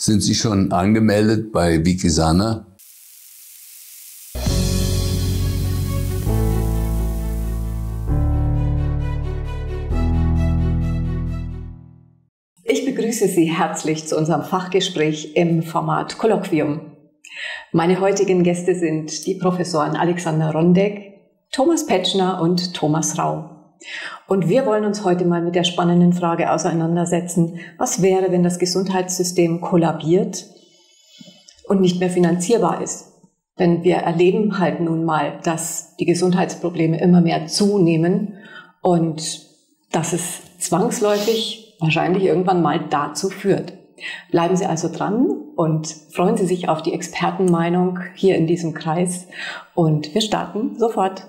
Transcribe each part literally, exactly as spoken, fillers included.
Sind Sie schon angemeldet bei Wikisana? Ich begrüße Sie herzlich zu unserem Fachgespräch im Format Kolloquium. Meine heutigen Gäste sind die Professoren Alexander Rondek, Thomas Petschner und Thomas Rau. Und wir wollen uns heute mal mit der spannenden Frage auseinandersetzen, was wäre, wenn das Gesundheitssystem kollabiert und nicht mehr finanzierbar ist? Denn wir erleben halt nun mal, dass die Gesundheitsprobleme immer mehr zunehmen und dass es zwangsläufig wahrscheinlich irgendwann mal dazu führt. Bleiben Sie also dran und freuen Sie sich auf die Expertenmeinung hier in diesem Kreis. Und wir starten sofort.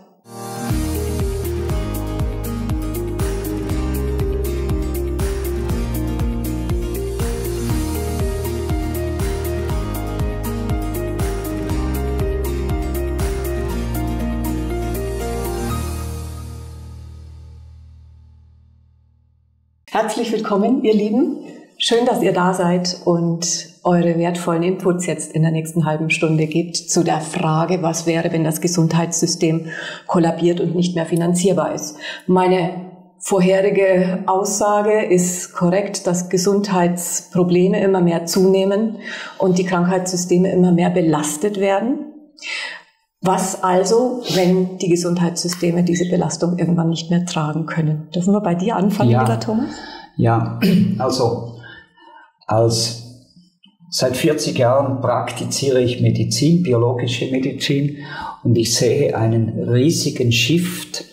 Herzlich willkommen, ihr Lieben. Schön, dass ihr da seid und eure wertvollen Inputs jetzt in der nächsten halben Stunde gebt zu der Frage, was wäre, wenn das Gesundheitssystem kollabiert und nicht mehr finanzierbar ist. Meine vorherige Aussage ist korrekt, dass Gesundheitsprobleme immer mehr zunehmen und die Krankheitssysteme immer mehr belastet werden. Was also, wenn die Gesundheitssysteme diese Belastung irgendwann nicht mehr tragen können? Dürfen wir bei dir anfangen, ja, lieber Thomas? Ja, also als seit vierzig Jahren praktiziere ich Medizin, biologische Medizin, und ich sehe einen riesigen Shift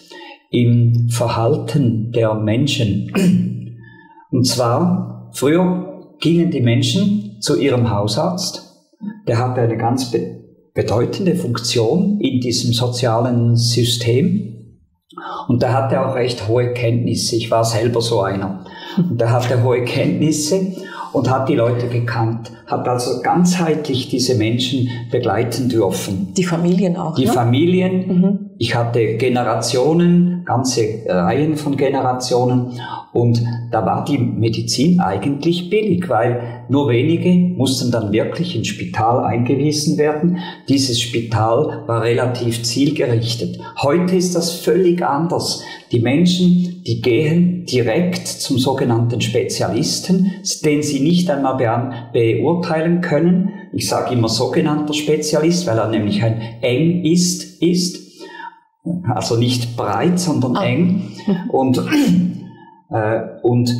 im Verhalten der Menschen. Und zwar, früher gingen die Menschen zu ihrem Hausarzt, der hatte eine ganz be bedeutende Funktion in diesem sozialen System. Und der hatte auch recht hohe Kenntnisse. Ich war selber so einer. Und der hatte hohe Kenntnisse und hat die Leute gekannt, hat also ganzheitlich diese Menschen begleiten dürfen. Die Familien auch, Die ne? Familien. Mhm. Ich hatte Generationen, ganze Reihen von Generationen, und da war die Medizin eigentlich billig, weil nur wenige mussten dann wirklich ins Spital eingewiesen werden. Dieses Spital war relativ zielgerichtet. Heute ist das völlig anders. Die Menschen, die gehen direkt zum sogenannten Spezialisten, den sie nicht einmal beurteilen können. Ich sage immer sogenannter Spezialist, weil er nämlich ein eng ist, ist. Also nicht breit, sondern ah. eng. Und, äh, und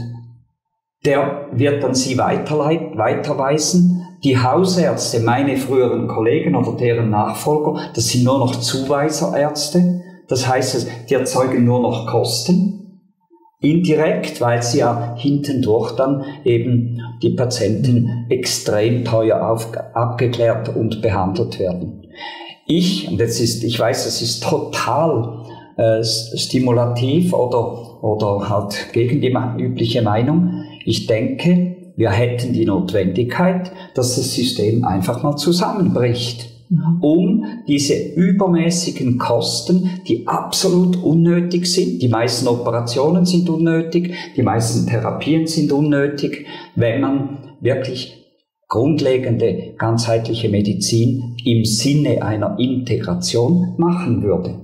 der wird dann sie weiterleit, weiterweisen. Die Hausärzte, meine früheren Kollegen oder deren Nachfolger, das sind nur noch Zuweiserärzte. Das heißt, die erzeugen nur noch Kosten. Indirekt, weil sie ja hintendurch dann eben die Patienten extrem teuer auf, abgeklärt und behandelt werden. Ich, und jetzt ist, ich weiß, es ist total äh, stimulativ oder, oder halt gegen die übliche Meinung. Ich denke, wir hätten die Notwendigkeit, dass das System einfach mal zusammenbricht, mhm. um diese übermäßigen Kosten, die absolut unnötig sind, die meisten Operationen sind unnötig, die meisten Therapien sind unnötig, wenn man wirklich grundlegende ganzheitliche Medizin im Sinne einer Integration machen würde.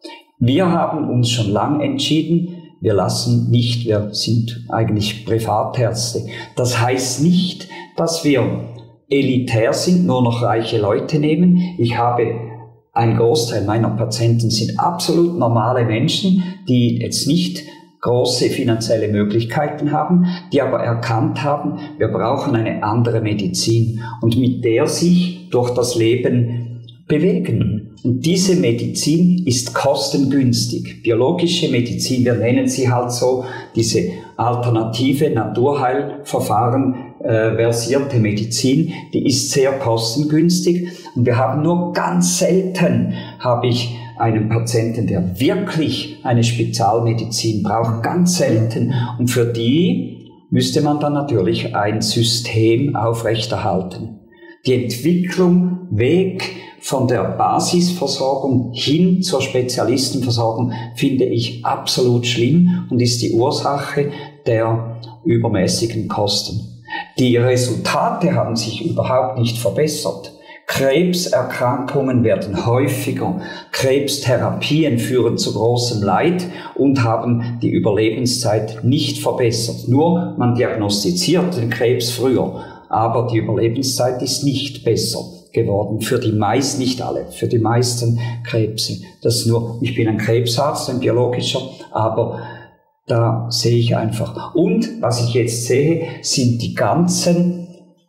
Wir haben uns schon lange entschieden, wir lassen nicht, wir sind eigentlich Privatärzte. Das heißt nicht, dass wir elitär sind, nur noch reiche Leute nehmen. Ich habe, ein Großteil meiner Patienten sind absolut normale Menschen, die jetzt nicht große finanzielle Möglichkeiten haben, die aber erkannt haben, wir brauchen eine andere Medizin und mit der sich durch das Leben bewegen. Und diese Medizin ist kostengünstig. Biologische Medizin, wir nennen sie halt so, diese alternative Naturheilverfahren äh, versierte Medizin, die ist sehr kostengünstig. Und wir haben nur ganz selten, habe ich einen Patienten, der wirklich eine Spezialmedizin braucht, ganz selten. Und für die müsste man dann natürlich ein System aufrechterhalten. Die Entwicklung weg von der Basisversorgung hin zur Spezialistenversorgung finde ich absolut schlimm und ist die Ursache der übermäßigen Kosten. Die Resultate haben sich überhaupt nicht verbessert. Krebserkrankungen werden häufiger, Krebstherapien führen zu großem Leid und haben die Überlebenszeit nicht verbessert. Nur man diagnostiziert den Krebs früher, aber die Überlebenszeit ist nicht besser geworden für die meisten, nicht alle, für die meisten Krebse. Das ist nur, ich bin ein Krebsarzt, ein biologischer, aber da sehe ich einfach. Und was ich jetzt sehe, sind die ganzen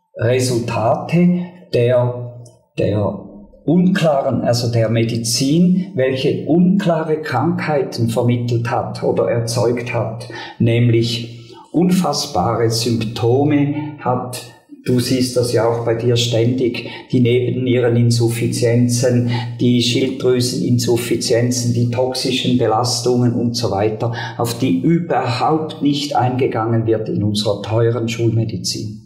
Resultate der der unklaren, also der Medizin, welche unklare Krankheiten vermittelt hat oder erzeugt hat, nämlich unfassbare Symptome hat. Du siehst das ja auch bei dir ständig, die Nebenniereninsuffizienzen, die Schilddrüseninsuffizienzen, die toxischen Belastungen und so weiter, auf die überhaupt nicht eingegangen wird in unserer teuren Schulmedizin.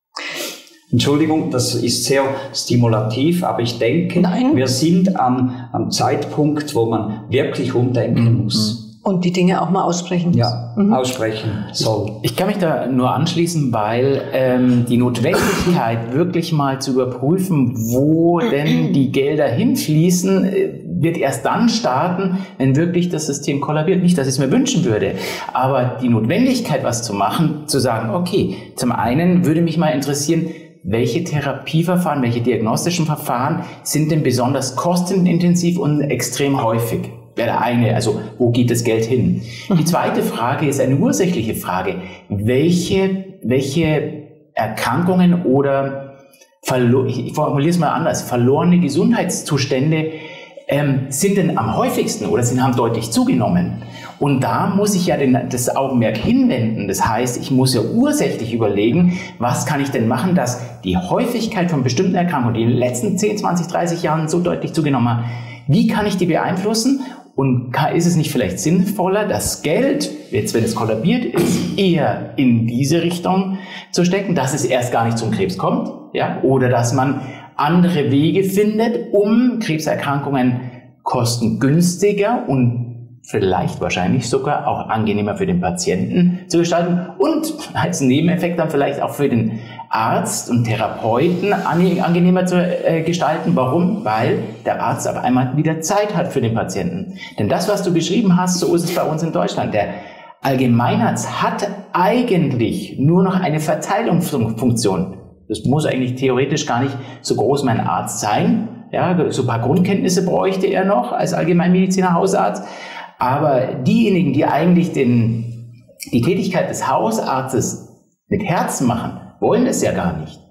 Entschuldigung, das ist sehr stimulativ, aber ich denke, Nein. wir sind am, am Zeitpunkt, wo man wirklich umdenken mhm. muss. Und die Dinge auch mal aussprechen muss. Ja, mhm. aussprechen soll. Ich, ich kann mich da nur anschließen, weil ähm, die Notwendigkeit, wirklich mal zu überprüfen, wo denn die Gelder hinfließen, wird erst dann starten, wenn wirklich das System kollabiert. Nicht, dass ich es mir wünschen würde, aber die Notwendigkeit, was zu machen, zu sagen, okay, zum einen würde mich mal interessieren, welche Therapieverfahren, welche diagnostischen Verfahren sind denn besonders kostenintensiv und extrem häufig? Wäre der eine, also wo geht das Geld hin? Die zweite Frage ist eine ursächliche Frage. Welche, welche Erkrankungen oder, verlo- ich formuliere es mal anders, verlorene Gesundheitszustände ähm, sind denn am häufigsten oder sind, haben deutlich zugenommen? Und da muss ich ja den, das Augenmerk hinwenden. Das heißt, ich muss ja ursächlich überlegen, was kann ich denn machen, dass die Häufigkeit von bestimmten Erkrankungen, die in den letzten zehn, zwanzig, dreißig Jahren so deutlich zugenommen haben, wie kann ich die beeinflussen? Und ist es nicht vielleicht sinnvoller, das Geld, jetzt wenn es kollabiert ist, eher in diese Richtung zu stecken, dass es erst gar nicht zum Krebs kommt, ja? Oder dass man andere Wege findet, um Krebserkrankungen kostengünstiger und vielleicht wahrscheinlich sogar auch angenehmer für den Patienten zu gestalten und als Nebeneffekt dann vielleicht auch für den Arzt und Therapeuten angenehmer zu äh, gestalten. Warum? Weil der Arzt auf einmal wieder Zeit hat für den Patienten. Denn das, was du beschrieben hast, so ist es bei uns in Deutschland. Der Allgemeinarzt hat eigentlich nur noch eine Verteilungsfunktion. Das muss eigentlich theoretisch gar nicht so groß mein Arzt sein. Ja, so ein paar Grundkenntnisse bräuchte er noch als Allgemeinmediziner, Hausarzt. Aber diejenigen, die eigentlich den, die Tätigkeit des Hausarztes mit Herzen machen, wollen es ja gar nicht.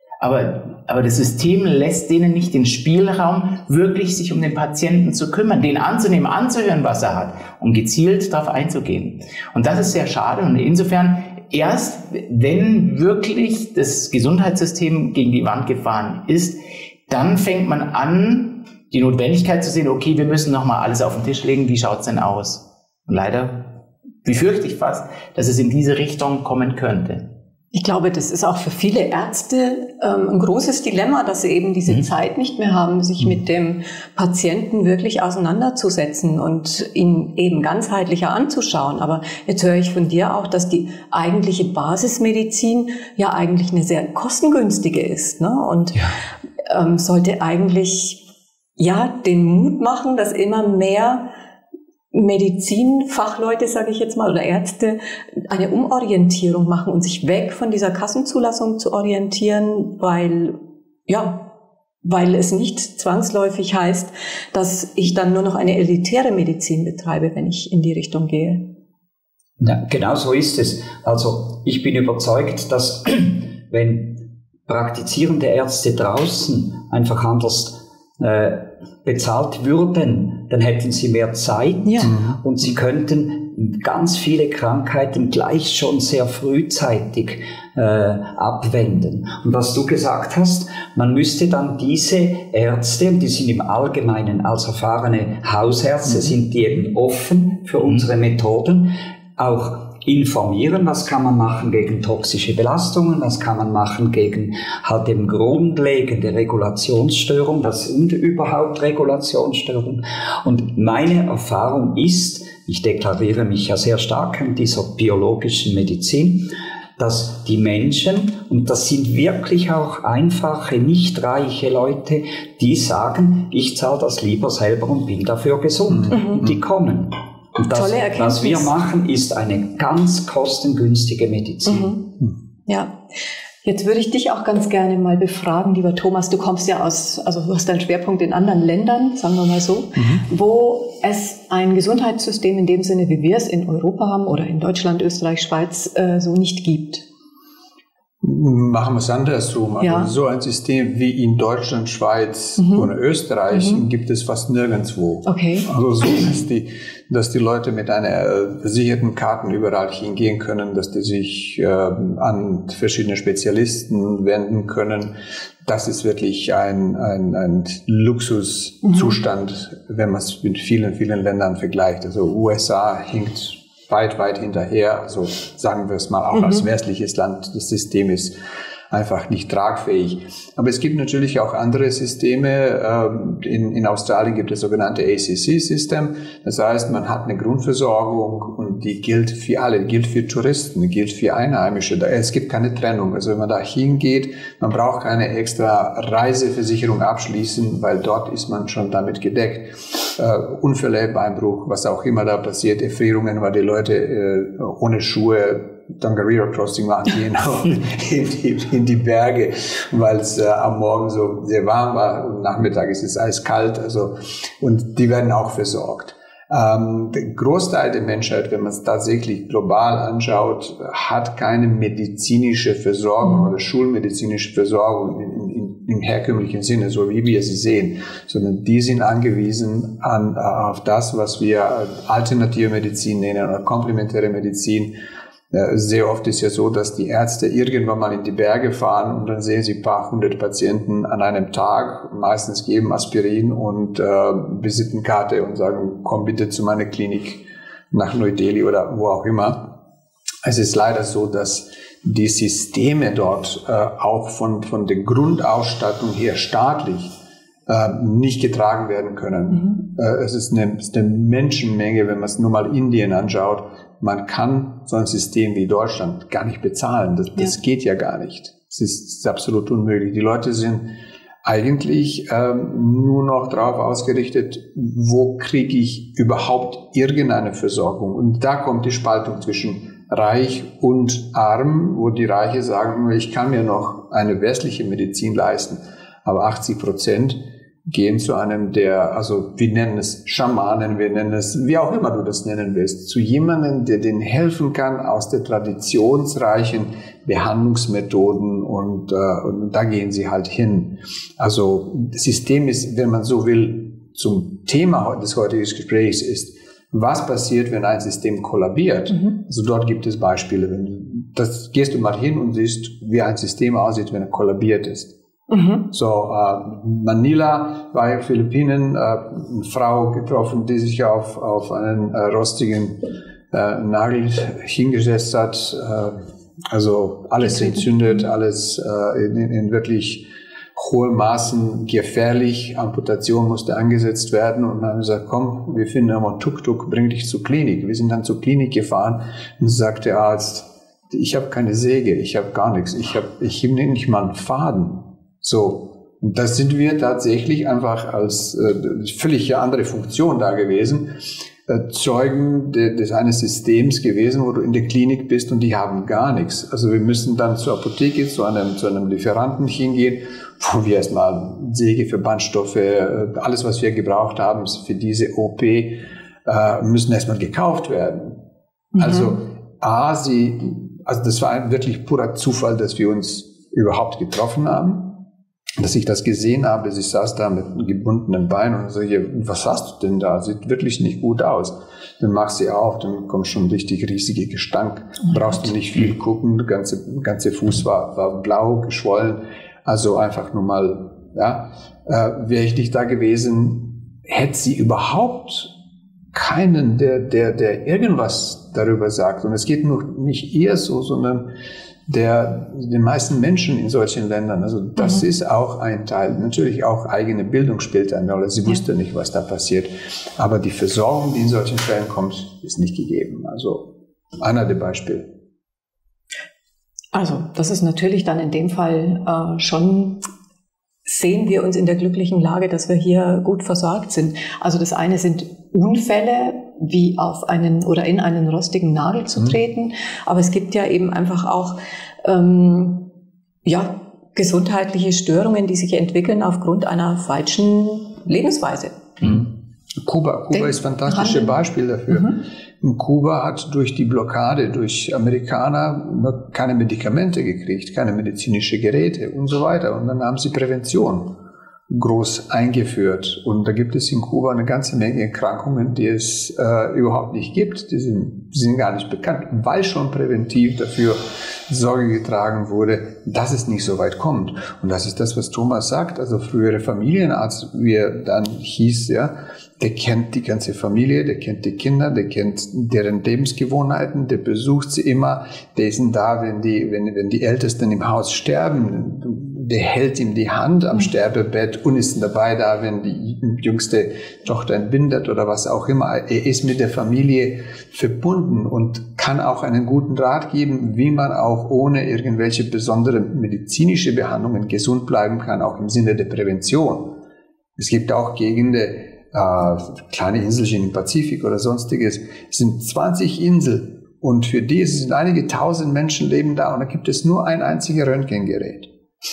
Aber, aber das System lässt denen nicht den Spielraum, wirklich sich um den Patienten zu kümmern, den anzunehmen, anzuhören, was er hat und gezielt darauf einzugehen. Und das ist sehr schade. Und insofern erst, wenn wirklich das Gesundheitssystem gegen die Wand gefahren ist, dann fängt man an, die Notwendigkeit zu sehen, okay, wir müssen nochmal alles auf den Tisch legen, wie schaut's denn aus? Und leider befürchte ich fast, dass es in diese Richtung kommen könnte. Ich glaube, das ist auch für viele Ärzte ähm, ein großes Dilemma, dass sie eben diese mhm. Zeit nicht mehr haben, sich mhm. mit dem Patienten wirklich auseinanderzusetzen und ihn eben ganzheitlicher anzuschauen. Aber jetzt höre ich von dir auch, dass die eigentliche Basismedizin ja eigentlich eine sehr kostengünstige ist, ne? Und ja. ähm, sollte eigentlich ja den Mut machen, dass immer mehr Medizinfachleute, sage ich jetzt mal, oder Ärzte eine Umorientierung machen und sich weg von dieser Kassenzulassung zu orientieren, weil, ja, weil es nicht zwangsläufig heißt, dass ich dann nur noch eine elitäre Medizin betreibe, wenn ich in die Richtung gehe. Ja, genau so ist es. Also ich bin überzeugt, dass wenn praktizierende Ärzte draußen einfach anders äh, bezahlt würden, dann hätten sie mehr Zeit ja. und sie könnten ganz viele Krankheiten gleich schon sehr frühzeitig äh, abwenden. Und was du gesagt hast, man müsste dann diese Ärzte, und die sind im Allgemeinen als erfahrene Hausärzte, mhm. sind die eben offen für unsere Methoden, auch informieren, was kann man machen gegen toxische Belastungen, was kann man machen gegen halt eben grundlegende Regulationsstörungen, das und überhaupt Regulationsstörungen. Und meine Erfahrung ist, ich deklariere mich ja sehr stark in dieser biologischen Medizin, dass die Menschen, und das sind wirklich auch einfache, nicht reiche Leute, die sagen, ich zahle das lieber selber und bin dafür gesund. Mhm. Die kommen. Und das, was wir machen, ist eine ganz kostengünstige Medizin. Mhm. Ja. Jetzt würde ich dich auch ganz gerne mal befragen, lieber Thomas. Du kommst ja aus, also du hast deinen Schwerpunkt in anderen Ländern, sagen wir mal so, mhm. wo es ein Gesundheitssystem in dem Sinne, wie wir es in Europa haben oder in Deutschland, Österreich, Schweiz, äh, so nicht gibt. Machen wir es andersrum. Also ja. So ein System wie in Deutschland, Schweiz mhm. oder Österreich mhm. gibt es fast nirgendwo. Okay. Also so, dass die, dass die Leute mit einer versicherten Karten überall hingehen können, dass die sich äh, an verschiedene Spezialisten wenden können. Das ist wirklich ein, ein, ein Luxuszustand, mhm. wenn man es mit vielen, vielen Ländern vergleicht. Also U S A hinkt weit, weit hinterher, also sagen wir es mal auch mhm. als westliches Land, das System ist einfach nicht tragfähig. Aber es gibt natürlich auch andere Systeme. In, in Australien gibt es das sogenannte A C C-System. Das heißt, man hat eine Grundversorgung und die gilt für alle, gilt für Touristen, gilt für Einheimische. Es gibt keine Trennung. Also wenn man da hingeht, man braucht keine extra Reiseversicherung abschließen, weil dort ist man schon damit gedeckt. Uh, Unfälle, Beinbruch, was auch immer da passiert, Erfrierungen, weil die Leute uh, ohne Schuhe Tongariro Crossing machen gehen in, die, in die Berge, weil es uh, am Morgen so sehr warm war und Nachmittag ist es eiskalt, also, und die werden auch versorgt. Ähm, der Großteil der Menschheit, wenn man es tatsächlich global anschaut, hat keine medizinische Versorgung oder schulmedizinische Versorgung in, in, im herkömmlichen Sinne, so wie wir sie sehen, sondern die sind angewiesen an, auf das, was wir alternative Medizin nennen oder komplementäre Medizin. Sehr oft ist ja so, dass die Ärzte irgendwann mal in die Berge fahren und dann sehen sie ein paar hundert Patienten an einem Tag, meistens geben Aspirin und äh, Visitenkarte und sagen, komm bitte zu meiner Klinik nach Neu-Delhi oder wo auch immer. Es ist leider so, dass die Systeme dort äh, auch von, von der Grundausstattung her staatlich äh, nicht getragen werden können. Mhm. Äh, es ist eine, es ist eine Menschenmenge, wenn man es nur mal Indien anschaut. Man kann so ein System wie Deutschland gar nicht bezahlen. Das, das ja. geht ja gar nicht. Es ist, ist absolut unmöglich. Die Leute sind eigentlich ähm, nur noch darauf ausgerichtet, wo kriege ich überhaupt irgendeine Versorgung. Und da kommt die Spaltung zwischen reich und arm, wo die Reiche sagen, ich kann mir noch eine westliche Medizin leisten, aber achtzig Prozent gehen zu einem der, also wir nennen es Schamanen, wir nennen es, wie auch immer du das nennen willst, zu jemandem, der denen helfen kann aus der traditionsreichen Behandlungsmethoden und, äh, und da gehen sie halt hin. Also das System ist, wenn man so will, zum Thema des heutigen Gesprächs ist, was passiert, wenn ein System kollabiert? Mhm. Also dort gibt es Beispiele. Wenn du, das gehst du mal hin und siehst, wie ein System aussieht, wenn er kollabiert ist. Mhm. So, äh, Manila war in Philippinen, äh, eine Frau getroffen, die sich auf, auf einen äh, rostigen äh, Nagel hingesetzt hat, äh, also alles entzündet, alles äh, in, in wirklich hohen Maßen gefährlich, Amputation musste angesetzt werden und dann haben wir gesagt, komm, wir finden einmal Tuk-Tuk, bring dich zur Klinik. Wir sind dann zur Klinik gefahren und sagt der Arzt, ich habe keine Säge, ich habe gar nichts, ich habe ich hab nicht mal einen Faden. So, und das sind wir tatsächlich einfach als äh, völlig andere Funktion da gewesen, äh, Zeugen de, des eines Systems gewesen, wo du in der Klinik bist und die haben gar nichts. Also wir müssen dann zur Apotheke, zu einem, zu einem Lieferanten hingehen, wo wir erstmal Säge, Verbandstoffe, äh, alles, was wir gebraucht haben für diese O P, äh, müssen erstmal gekauft werden. Mhm. Also, A, sie, also das war ein wirklich purer Zufall, dass wir uns überhaupt getroffen haben. Dass ich das gesehen habe, ich saß da mit einem gebundenen Bein und so, hier, was hast du denn da? Sieht wirklich nicht gut aus. Dann machst du sie auf, dann kommt schon ein richtig riesiger Gestank. Brauchst du nicht viel gucken, der ganze, ganze Fuß war, war blau, geschwollen. Also einfach nur mal, ja, äh, wäre ich nicht da gewesen, hätte sie überhaupt keinen, der, der, der irgendwas darüber sagt. Und es geht nur nicht ihr so, sondern der, den meisten Menschen in solchen Ländern. Also das mhm. ist auch ein Teil. Natürlich auch eigene Bildung spielt eine Rolle. Sie wusste ja. nicht, was da passiert. Aber die Versorgung, die in solchen Fällen kommt, ist nicht gegeben. Also einer der Beispiele. Also das ist natürlich dann in dem Fall äh, schon, sehen wir uns in der glücklichen Lage, dass wir hier gut versorgt sind. Also das eine sind Unfälle, wie auf einen oder in einen rostigen Nagel zu treten, mhm. aber es gibt ja eben einfach auch ähm, ja, gesundheitliche Störungen, die sich entwickeln aufgrund einer falschen Lebensweise. Mhm. Kuba, Kuba ist ein fantastisches Beispiel dafür. Mhm. Kuba hat durch die Blockade, durch Amerikaner keine Medikamente gekriegt, keine medizinische Geräte und so weiter. Und dann haben sie Prävention groß eingeführt. Und da gibt es in Kuba eine ganze Menge Erkrankungen, die es äh, überhaupt nicht gibt. Die sind, die sind gar nicht bekannt, weil schon präventiv dafür Sorge getragen wurde, dass es nicht so weit kommt. Und das ist das, was Thomas sagt. Also frühere Familienarzt, wie er dann hieß, ja, der kennt die ganze Familie, der kennt die Kinder, der kennt deren Lebensgewohnheiten, der besucht sie immer, der ist da, wenn die, wenn, wenn die Ältesten im Haus sterben, der hält ihm die Hand am Sterbebett und ist dabei da, wenn die jüngste Tochter entbindet oder was auch immer. Er ist mit der Familie verbunden und kann auch einen guten Rat geben, wie man auch ohne irgendwelche besondere medizinische Behandlungen gesund bleiben kann, auch im Sinne der Prävention. Es gibt auch Gegenden, äh, kleine Inselchen im Pazifik oder sonstiges, es sind zwanzig Inseln und für die sind einige tausend Menschen leben da und da gibt es nur ein einziges Röntgengerät.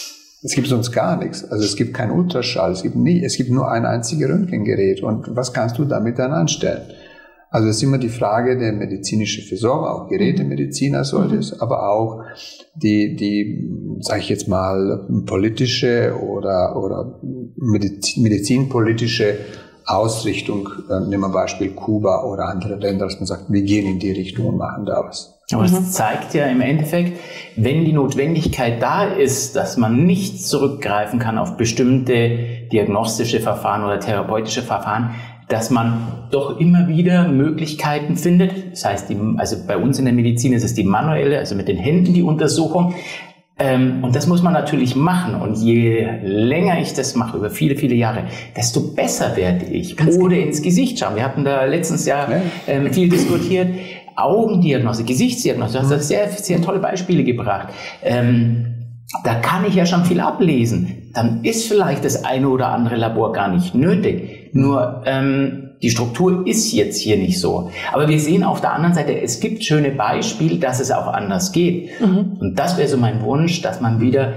Es gibt sonst gar nichts. Also es gibt keinen Ultraschall, es gibt nie, es gibt nur ein einziges Röntgengerät. Und was kannst du damit dann anstellen? Also es ist immer die Frage der medizinischen Versorgung, auch Gerätemediziner sollte es, aber auch die, die, sage ich jetzt mal, politische oder, oder Medizin, medizinpolitische Ausrichtung. Nehmen wir Beispiel Kuba oder andere Länder, dass man sagt, wir gehen in die Richtung und machen da was. Aber es mhm. zeigt ja im Endeffekt, wenn die Notwendigkeit da ist, dass man nicht zurückgreifen kann auf bestimmte diagnostische Verfahren oder therapeutische Verfahren, dass man doch immer wieder Möglichkeiten findet. Das heißt, die, also bei uns in der Medizin ist es die manuelle, also mit den Händen die Untersuchung. Ähm, und das muss man natürlich machen. Und je länger ich das mache, über viele, viele Jahre, desto besser werde ich. Ganz Oder genau. ins Gesicht schauen. Wir hatten da letztens ja ähm, viel diskutiert. Augendiagnostik, Gesichtsdiagnostik, du hast sehr, sehr tolle Beispiele gebracht. Ähm, da kann ich ja schon viel ablesen. Dann ist vielleicht das eine oder andere Labor gar nicht nötig. Nur ähm, die Struktur ist jetzt hier nicht so. Aber wir sehen auf der anderen Seite, es gibt schöne Beispiele, dass es auch anders geht. Mhm. Und das wäre so mein Wunsch, dass man wieder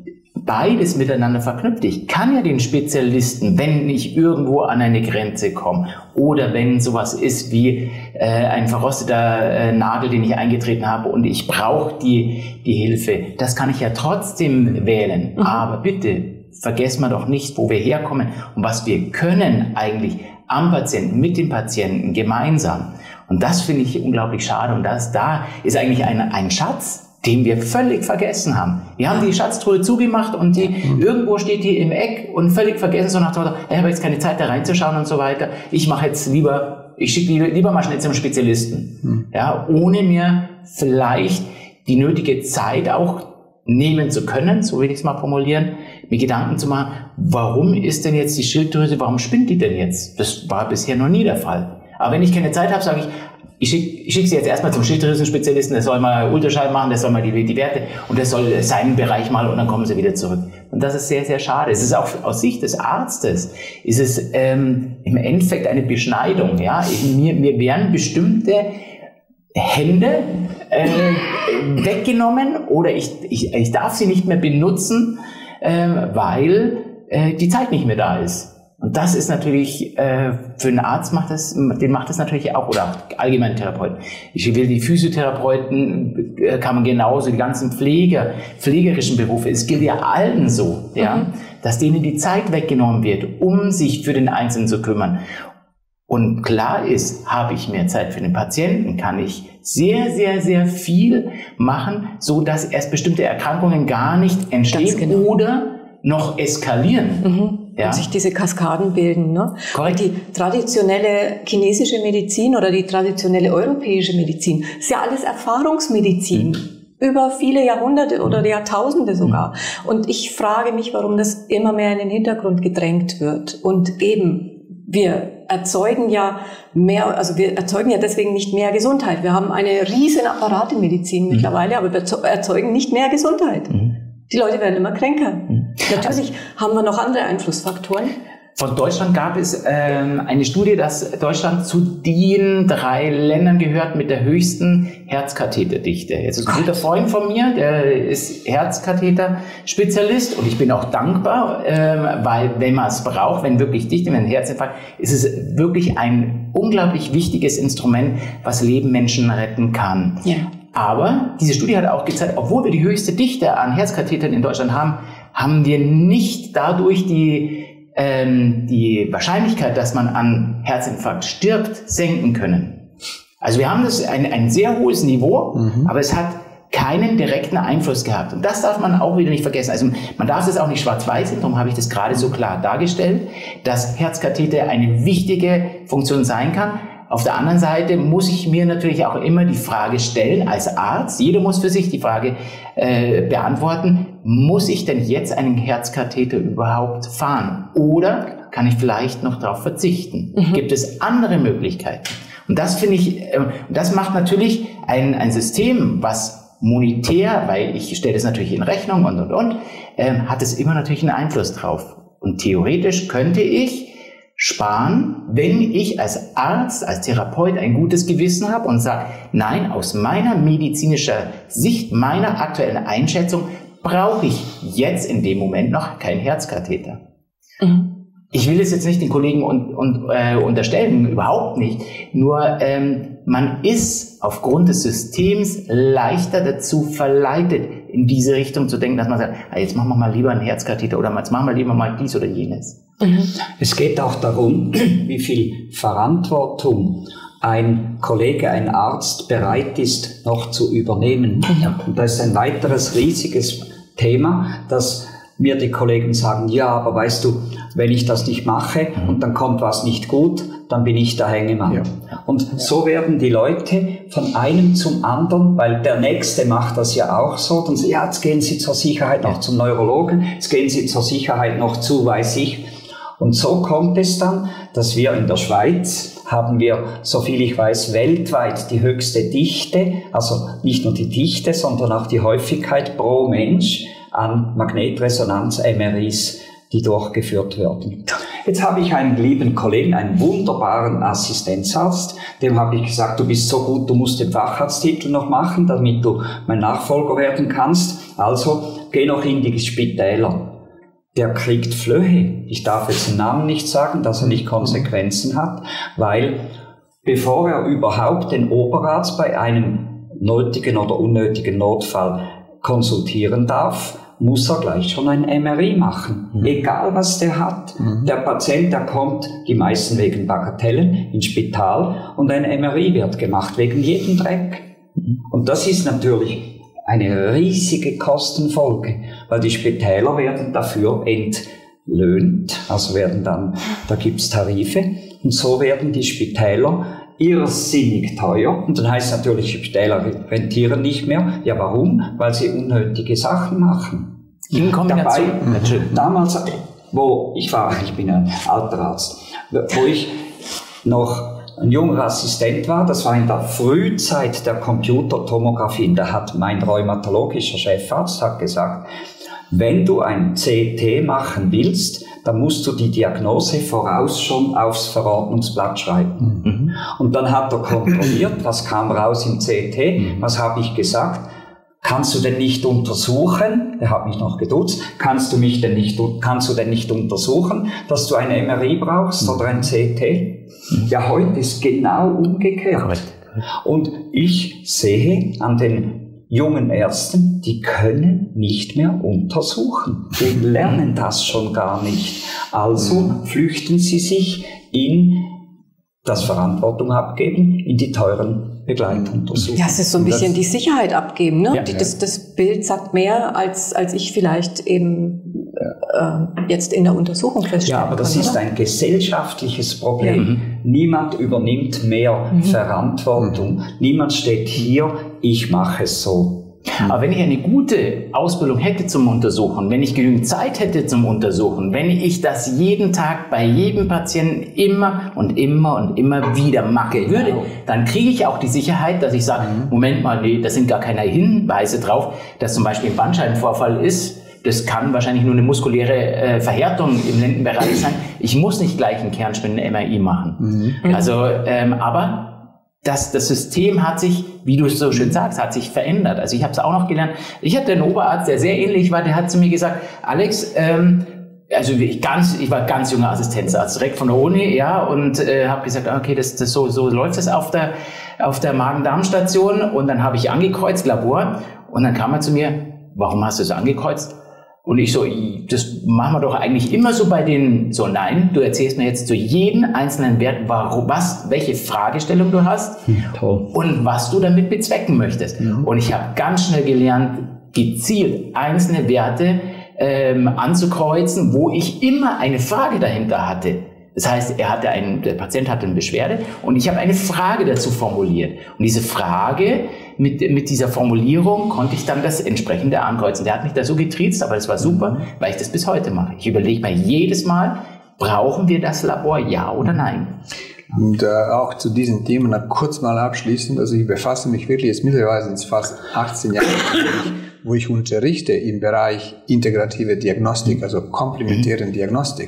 beides miteinander verknüpft. Ich kann ja den Spezialisten, wenn ich irgendwo an eine Grenze komme oder wenn sowas ist wie äh, ein verrosteter äh, Nagel, den ich eingetreten habe und ich brauche die, die Hilfe, das kann ich ja trotzdem wählen. Mhm. Aber bitte vergessen wir doch nicht, wo wir herkommen und was wir können eigentlich am Patienten, mit dem Patienten gemeinsam. Und das finde ich unglaublich schade. Und das da ist eigentlich ein, ein Schatz, den wir völlig vergessen haben. Wir haben die Schatztruhe zugemacht und die, mhm. irgendwo steht die im Eck und völlig vergessen, so nach dem Motto, ich habe jetzt keine Zeit da reinzuschauen und so weiter. Ich mache jetzt lieber, ich schicke lieber, lieber mal schnell zum Spezialisten. Mhm. Ja, ohne mir vielleicht die nötige Zeit auch nehmen zu können, so will ich es mal formulieren, mir Gedanken zu machen, warum ist denn jetzt die Schilddrüse, warum spinnt die denn jetzt? Das war bisher noch nie der Fall. Aber wenn ich keine Zeit habe, sage ich, ich schicke ich schick sie jetzt erstmal zum Schilddrüsenspezialisten, der soll mal Ultraschall machen, der soll mal die, die Werte und der soll seinen Bereich mal und dann kommen sie wieder zurück. Und das ist sehr, sehr schade. Es ist auch aus Sicht des Arztes, ist es ähm, im Endeffekt eine Beschneidung. Ja? Mir, mir werden bestimmte Hände äh, weggenommen oder ich, ich, ich darf sie nicht mehr benutzen, äh, weil äh, die Zeit nicht mehr da ist. Und das ist natürlich, äh, für einen Arzt macht das, den macht das natürlich auch, oder allgemein Therapeuten. Ich will die Physiotherapeuten, äh, kann man genauso, die ganzen Pfleger, pflegerischen Berufe, es gilt ja allen so, ja, mhm. dass denen die Zeit weggenommen wird, um sich für den Einzelnen zu kümmern. Und klar ist, habe ich mehr Zeit für den Patienten, kann ich sehr, sehr, sehr viel machen, so dass erst bestimmte Erkrankungen gar nicht entstehen genau. oder noch eskalieren. Mhm. Ja. Und sich diese Kaskaden bilden. Ne? Und die traditionelle chinesische Medizin oder die traditionelle europäische Medizin, ist ja alles Erfahrungsmedizin. Mhm. Über viele Jahrhunderte oder Jahrtausende sogar. Mhm. Und ich frage mich, warum das immer mehr in den Hintergrund gedrängt wird. Und eben, wir erzeugen ja mehr, also wir erzeugen ja deswegen nicht mehr Gesundheit. Wir haben eine riesen Apparatmedizin mhm. mittlerweile, aber wir erzeugen nicht mehr Gesundheit. Mhm. Die Leute werden immer kränker. Mhm. Natürlich haben wir noch andere Einflussfaktoren. Von Deutschland gab es ähm, eine Studie, dass Deutschland zu den drei Ländern gehört mit der höchsten Herzkatheterdichte. Jetzt ist ein guter Freund von mir, der ist Herzkatheter-Spezialist und ich bin auch dankbar, ähm, weil wenn man es braucht, wenn wirklich Dichte, wenn ein Herzinfarkt, ist es wirklich ein unglaublich wichtiges Instrument, was Leben Menschen retten kann. Ja. Aber diese Studie hat auch gezeigt, obwohl wir die höchste Dichte an Herzkathetern in Deutschland haben, haben wir nicht dadurch die ähm, die Wahrscheinlichkeit, dass man an Herzinfarkt stirbt, senken können. Also wir haben das ein, ein sehr hohes Niveau, mhm. aber es hat keinen direkten Einfluss gehabt. Und das darf man auch wieder nicht vergessen. Also man darf das auch nicht schwarz-weiß sehen, darum habe ich das gerade so klar dargestellt, dass Herzkatheter eine wichtige Funktion sein kann. Auf der anderen Seite muss ich mir natürlich auch immer die Frage stellen, als Arzt, jeder muss für sich die Frage äh, beantworten, muss ich denn jetzt einen Herzkatheter überhaupt fahren? Oder kann ich vielleicht noch darauf verzichten? Mhm. Gibt es andere Möglichkeiten? Und das finde ich, äh, das macht natürlich ein, ein System, was monetär, weil ich stelle das natürlich in Rechnung und, und, und, äh, hat es immer natürlich einen Einfluss drauf. Und theoretisch könnte ich sparen, wenn ich als Arzt, als Therapeut ein gutes Gewissen habe und sage, nein, aus meiner medizinischen Sicht, meiner aktuellen Einschätzung, brauche ich jetzt in dem Moment noch keinen Herzkatheter. Mhm. Ich will es jetzt nicht den Kollegen und, und, äh, unterstellen, überhaupt nicht. Nur ähm, man ist aufgrund des Systems leichter dazu verleitet, in diese Richtung zu denken, dass man sagt, ah, jetzt machen wir mal lieber einen Herzkatheter oder jetzt machen wir lieber mal dies oder jenes. Mhm. Es geht auch darum, wie viel Verantwortung ein Kollege, ein Arzt bereit ist, noch zu übernehmen. Ja. Und das ist ein weiteres riesiges Thema, dass mir die Kollegen sagen, ja, aber weißt du, wenn ich das nicht mache und dann kommt was nicht gut, dann bin ich der Hängemann. Ja. Und ja. so werden die Leute von einem zum anderen, weil der Nächste macht das ja auch so, dann sagen, ja, jetzt gehen Sie zur Sicherheit noch zum Neurologen, jetzt gehen Sie zur Sicherheit noch zu, weiß ich. Und so kommt es dann, dass wir in der Schweiz haben wir, soviel ich weiß, weltweit die höchste Dichte, also nicht nur die Dichte, sondern auch die Häufigkeit pro Mensch an Magnetresonanz-M R Is, die durchgeführt werden. Jetzt habe ich einen lieben Kollegen, einen wunderbaren Assistenzarzt, dem habe ich gesagt, du bist so gut, du musst den Facharzttitel noch machen, damit du mein Nachfolger werden kannst. Also geh noch in die Spitäler. Der kriegt Flöhe. Ich darf jetzt den Namen nicht sagen, dass er nicht Konsequenzen hat, weil bevor er überhaupt den Oberarzt bei einem nötigen oder unnötigen Notfall konsultieren darf, muss er gleich schon ein M R I machen. Mhm. Egal was der hat. Mhm. Der Patient, der kommt, die meisten wegen Bagatellen, ins Spital und ein M R I wird gemacht, wegen jedem Dreck. Mhm. Und das ist natürlich eine riesige Kostenfolge, weil die Spitäler werden dafür entlöhnt, also werden dann, da gibt's Tarife, und so werden die Spitäler irrsinnig teuer. Und dann heißt es natürlich, die Spitäler rentieren nicht mehr. Ja, warum? Weil sie unnötige Sachen machen. In Kombination. Dabei, damals, wo ich war, ich bin ein alter Arzt, wo ich noch ein junger Assistent war, das war in der Frühzeit der Computertomographie. Da hat mein rheumatologischer Chefarzt hat gesagt, wenn du ein C T machen willst, dann musst du die Diagnose voraus schon aufs Verordnungsblatt schreiben. Mhm. Und dann hat er kontrolliert, was kam raus im C T, mhm. was habe ich gesagt? Kannst du denn nicht untersuchen? Der hat mich noch geduzt. Kannst du mich denn nicht, kannst du denn nicht untersuchen, dass du ein M R I brauchst oder ein C T? Mhm. Ja, heute ist genau umgekehrt. Correct. Und ich sehe an den jungen Ärzten, die können nicht mehr untersuchen. Die lernen das schon gar nicht. Also flüchten sie sich in das Verantwortung abgeben, in die teuren Begleituntersuchungen. Ja, es ist so ein bisschen die Sicherheit abgeben. Ne? Ja, die, das, das Bild sagt mehr, als, als ich vielleicht eben äh, jetzt in der Untersuchung feststellen kann. Ja, aber das kann, ist oder? Ein gesellschaftliches Problem. Ja. Niemand übernimmt mehr mhm. Verantwortung. Mhm. Niemand steht hier, ich mache es so. Aber wenn ich eine gute Ausbildung hätte zum Untersuchen, wenn ich genügend Zeit hätte zum Untersuchen, wenn ich das jeden Tag bei jedem Patienten immer und immer und immer wieder machen würde, dann kriege ich auch die Sicherheit, dass ich sage, Moment mal, nee, da sind gar keine Hinweise drauf, dass zum Beispiel ein Bandscheibenvorfall ist. Das kann wahrscheinlich nur eine muskuläre äh, Verhärtung im Lendenbereich sein. Ich muss nicht gleich einen Kernspinden-M R I machen. Mhm. Also, ähm, aber Das, das System hat sich, wie du es so schön sagst, hat sich verändert. Also ich habe es auch noch gelernt. Ich hatte einen Oberarzt, der sehr ähnlich war, der hat zu mir gesagt, Alex, ähm, also ich, ganz, ich war ganz junger Assistenzarzt, direkt von der Uni, ja, und äh, habe gesagt, okay, das, das so, so läuft das auf der, auf der Magen-Darm-Station. Und dann habe ich angekreuzt, Labor, und dann kam er zu mir, warum hast du es angekreuzt? Und ich so, das machen wir doch eigentlich immer so bei den, so nein, du erzählst mir jetzt zu jedem einzelnen Wert, warum, was, welche Fragestellung du hast hm, toll. Und was du damit bezwecken möchtest. Mhm. Und ich habe ganz schnell gelernt, gezielt einzelne Werte ähm, anzukreuzen, wo ich immer eine Frage dahinter hatte. Das heißt, er hatte einen, der Patient hatte eine Beschwerde und ich habe eine Frage dazu formuliert. Und diese Frage, mit, mit dieser Formulierung konnte ich dann das entsprechende ankreuzen. Der hat mich da so getriezt, aber das war super, weil ich das bis heute mache. Ich überlege mir jedes Mal, brauchen wir das Labor, ja oder nein? Und äh, auch zu diesen Themen kurz mal abschließend, also ich befasse mich wirklich jetzt mittlerweile sind es fast achtzehn Jahre, wo ich unterrichte im Bereich integrative Diagnostik, also komplementären Diagnostik.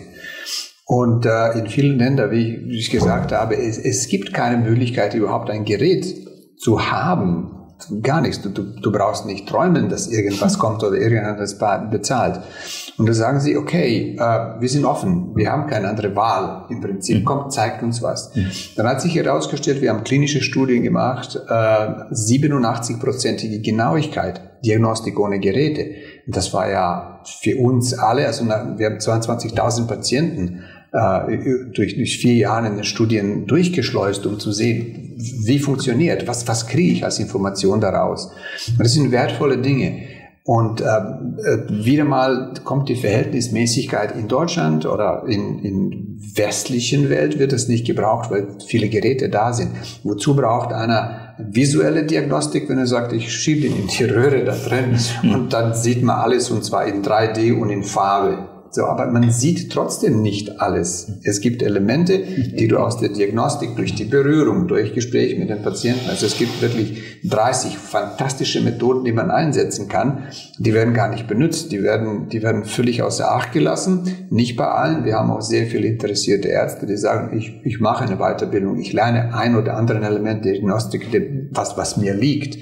Und äh, in vielen Ländern, wie ich, wie ich gesagt habe, es, es gibt keine Möglichkeit, überhaupt ein Gerät zu haben. Gar nichts. Du, du, du brauchst nicht träumen, dass irgendwas kommt oder irgendjemand das bezahlt. Und da sagen sie, okay, äh, wir sind offen, wir haben keine andere Wahl. Im Prinzip, kommt, zeigt uns was. Dann hat sich herausgestellt, wir haben klinische Studien gemacht, äh, siebenundachtzig-prozentige Genauigkeit, Diagnostik ohne Geräte. Und das war ja für uns alle, also wir haben zweiundzwanzigtausend Patienten äh, durch, durch vier Jahre in den Studien durchgeschleust, um zu sehen, wie funktioniert, was, was kriege ich als Information daraus. Und das sind wertvolle Dinge. Und äh, wieder mal kommt die Verhältnismäßigkeit in Deutschland oder in, in westlichen Welt wird es nicht gebraucht, weil viele Geräte da sind. Wozu braucht einer visuelle Diagnostik, wenn er sagt, ich schiebe ihn in die Röhre da drin und dann sieht man alles und zwar in drei D und in Farbe. So, aber man sieht trotzdem nicht alles. Es gibt Elemente, die du aus der Diagnostik durch die Berührung, durch Gespräche mit den Patienten, also es gibt wirklich dreißig fantastische Methoden, die man einsetzen kann. Die werden gar nicht benutzt, die werden, die werden völlig außer Acht gelassen. Nicht bei allen. Wir haben auch sehr viele interessierte Ärzte, die sagen, ich, ich mache eine Weiterbildung, ich lerne ein oder andere Element der Diagnostik, was, was mir liegt.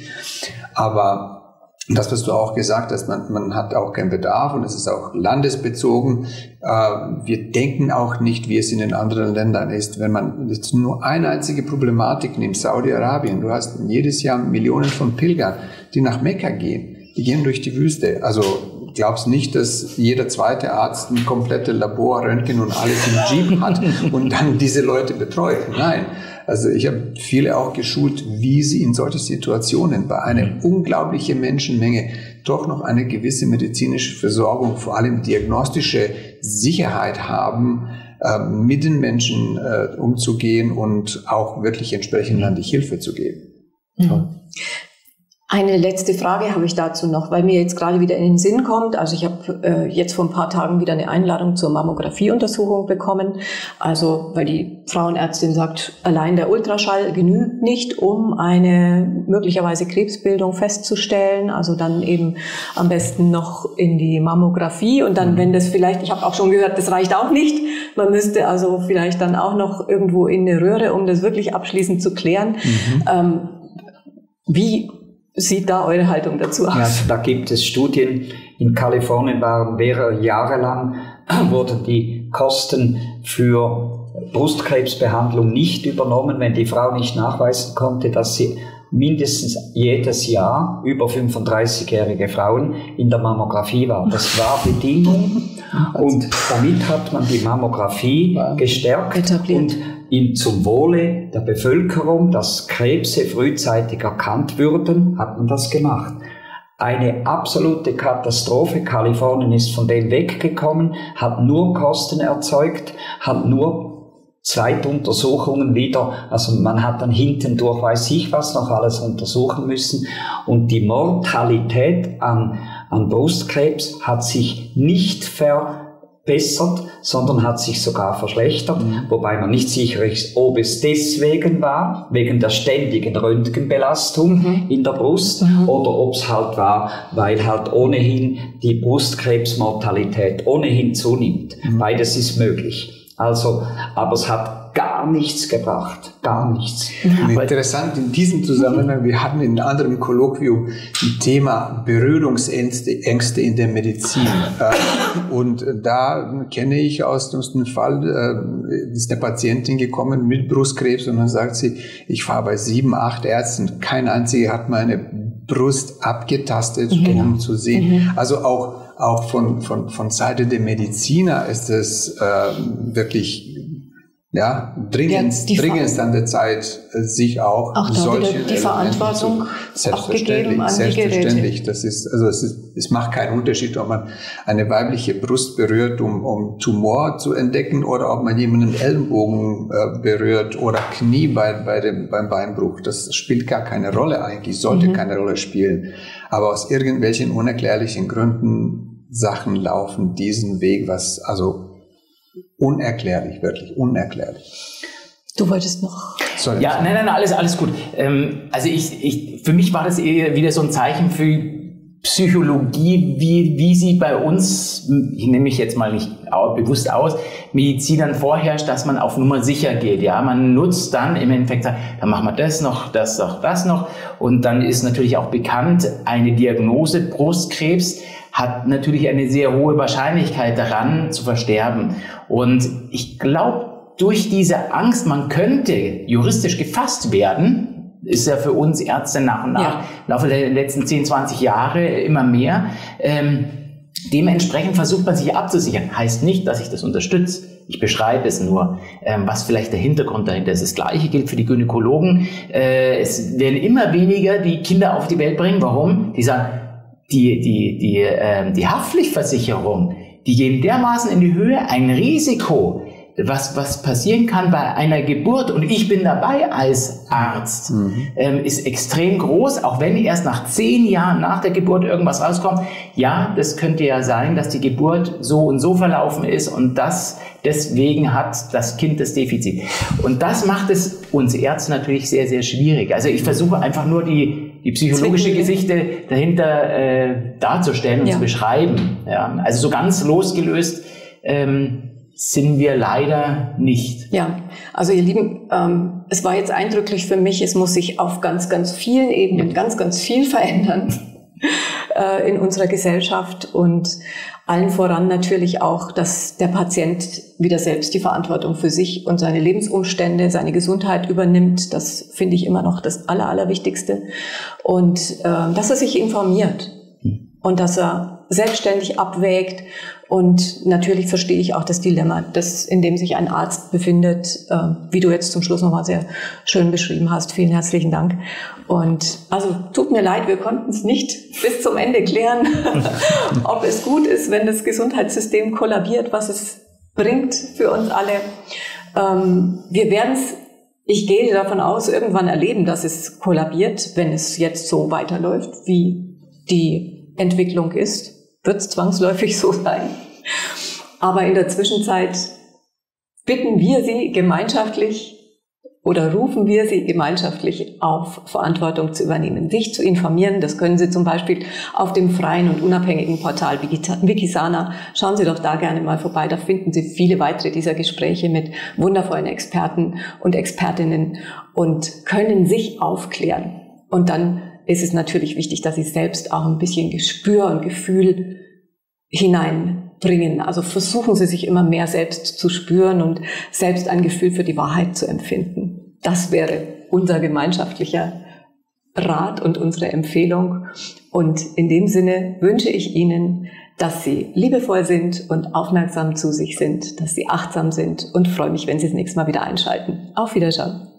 Aber das, was du auch gesagt hast, man, man hat auch keinen Bedarf und es ist auch landesbezogen. Äh, wir denken auch nicht, wie es in den anderen Ländern ist. Wenn man jetzt nur eine einzige Problematik nimmt, Saudi-Arabien, du hast jedes Jahr Millionen von Pilgern, die nach Mekka gehen. Die gehen durch die Wüste. Also glaubst nicht, dass jeder zweite Arzt ein komplettes Labor, Röntgen und alles im Jeep hat und dann diese Leute betreut. Nein. Also ich habe viele auch geschult, wie sie in solchen Situationen bei einer unglaublichen Menschenmenge doch noch eine gewisse medizinische Versorgung, vor allem diagnostische Sicherheit haben, äh, mit den Menschen äh, umzugehen und auch wirklich entsprechend dann die Hilfe zu geben. Mhm. Eine letzte Frage habe ich dazu noch, weil mir jetzt gerade wieder in den Sinn kommt. Also ich habe äh, jetzt vor ein paar Tagen wieder eine Einladung zur Mammografieuntersuchung bekommen. Also weil die Frauenärztin sagt, allein der Ultraschall genügt nicht, um eine möglicherweise Krebsbildung festzustellen. Also dann eben am besten noch in die Mammographie. Und dann, wenn das vielleicht, ich habe auch schon gehört, das reicht auch nicht. Man müsste also vielleicht dann auch noch irgendwo in eine Röhre, um das wirklich abschließend zu klären. Mhm. Ähm, wie sieht da eure Haltung dazu aus? Ja, also da gibt es Studien. In Kalifornien waren mehrere Jahre lang, wurden die Kosten für Brustkrebsbehandlung nicht übernommen, wenn die Frau nicht nachweisen konnte, dass sie mindestens jedes Jahr über fünfunddreißigjährige Frauen in der Mammographie war. Das war Bedingung und damit hat man die Mammographie gestärkt etabliert. Und in, zum Wohle der Bevölkerung, dass Krebse frühzeitig erkannt würden, hat man das gemacht. Eine absolute Katastrophe. Kalifornien ist von dem weggekommen, hat nur Kosten erzeugt, hat nur Zweituntersuchungen wieder, also man hat dann hinten durch weiß ich was noch alles untersuchen müssen und die Mortalität an, an Brustkrebs hat sich nicht verbessert, sondern hat sich sogar verschlechtert, mhm. wobei man nicht sicher ist, ob es deswegen war, wegen der ständigen Röntgenbelastung mhm. in der Brust mhm. oder ob es halt war, weil halt ohnehin die Brustkrebsmortalität ohnehin zunimmt. Mhm. Beides ist möglich. Also, aber es hat gar nichts gebracht, gar nichts. Interessant in diesem Zusammenhang, wir hatten in einem anderen Kolloquium ein Thema Berührungsängste Ängste in der Medizin. Und da kenne ich aus dem Fall, ist eine Patientin gekommen mit Brustkrebs und dann sagt sie, ich war bei sieben, acht Ärzten, kein einziger hat meine Brust abgetastet, mhm. um zu sehen. Mhm. Also auch Auch von, von, von Seite der Mediziner ist es äh, wirklich ja, dringend, ja, dringend an der Zeit, sich auch, auch solche die Verantwortung selbstverständlich, an selbstverständlich. Die das ist, also es, ist, es macht keinen Unterschied, ob man eine weibliche Brust berührt, um, um Tumor zu entdecken, oder ob man jemanden Ellenbogen äh, berührt oder Knie bei, bei dem, beim Beinbruch. Das spielt gar keine Rolle eigentlich, sollte mhm. keine Rolle spielen. Aber aus irgendwelchen unerklärlichen Gründen Sachen laufen diesen Weg, was also unerklärlich, wirklich unerklärlich. Du wolltest noch... Sorry. Ja, nein, nein, alles, alles gut. Ähm, also ich, ich, für mich war das eher wieder so ein Zeichen für Psychologie, wie, wie sie bei uns, ich nehme mich jetzt mal nicht bewusst aus, Medizinern vorherrscht, dass man auf Nummer sicher geht. Ja, man nutzt dann im Endeffekt, dann machen wir das noch, das noch, das noch. Und dann ist natürlich auch bekannt, eine Diagnose Brustkrebs hat natürlich eine sehr hohe Wahrscheinlichkeit daran zu versterben. Und ich glaube, durch diese Angst, man könnte juristisch gefasst werden, ist ja für uns Ärzte nach und nach ja. im Laufe der letzten zehn, zwanzig Jahre immer mehr. Ähm, dementsprechend versucht man sich abzusichern. Heißt nicht, dass ich das unterstütze. Ich beschreibe es nur, ähm, was vielleicht der Hintergrund dahinter ist. Das Gleiche gilt für die Gynäkologen. Äh, es werden immer weniger, die Kinder auf die Welt bringen. Warum? Die sagen, die, die, die, äh, die Haftpflichtversicherung, die gehen dermaßen in die Höhe, ein Risiko, was, was passieren kann bei einer Geburt, und ich bin dabei als Arzt, mhm. ähm, ist extrem groß, auch wenn erst nach zehn Jahren nach der Geburt irgendwas rauskommt. Ja, das könnte ja sein, dass die Geburt so und so verlaufen ist und das deswegen hat das Kind das Defizit. Und das macht es uns Ärzten natürlich sehr, sehr schwierig. Also ich versuche einfach nur die, die psychologische Geschichte dahinter äh, darzustellen und ja. zu beschreiben. Ja, also so ganz losgelöst ähm, sind wir leider nicht. Ja, also ihr Lieben, ähm, es war jetzt eindrücklich für mich, es muss sich auf ganz, ganz vielen Ebenen ganz, ganz viel verändern äh, in unserer Gesellschaft, und allen voran natürlich auch, dass der Patient wieder selbst die Verantwortung für sich und seine Lebensumstände, seine Gesundheit übernimmt. Das finde ich immer noch das Aller, Allerwichtigste. Und äh, dass er sich informiert und dass er selbstständig abwägt. Und natürlich verstehe ich auch das Dilemma, das, in dem sich ein Arzt befindet, äh, wie du jetzt zum Schluss nochmal sehr schön beschrieben hast. Vielen herzlichen Dank. Und also tut mir leid, wir konnten es nicht bis zum Ende klären, ob es gut ist, wenn das Gesundheitssystem kollabiert, was es bringt für uns alle. Ähm, wir werden es, ich gehe davon aus, irgendwann erleben, dass es kollabiert, wenn es jetzt so weiterläuft, wie die Entwicklung ist. Wird es zwangsläufig so sein. Aber in der Zwischenzeit bitten wir Sie gemeinschaftlich oder rufen wir Sie gemeinschaftlich auf, Verantwortung zu übernehmen, sich zu informieren. Das können Sie zum Beispiel auf dem freien und unabhängigen Portal Wikisana. Schauen Sie doch da gerne mal vorbei. Da finden Sie viele weitere dieser Gespräche mit wundervollen Experten und Expertinnen und können sich aufklären. Und dann ist es natürlich wichtig, dass Sie selbst auch ein bisschen Gespür und Gefühl hineinbringen. Also versuchen Sie sich immer mehr selbst zu spüren und selbst ein Gefühl für die Wahrheit zu empfinden. Das wäre unser gemeinschaftlicher Rat und unsere Empfehlung. Und in dem Sinne wünsche ich Ihnen, dass Sie liebevoll sind und aufmerksam zu sich sind, dass Sie achtsam sind, und freue mich, wenn Sie das nächste Mal wieder einschalten. Auf Wiedersehen.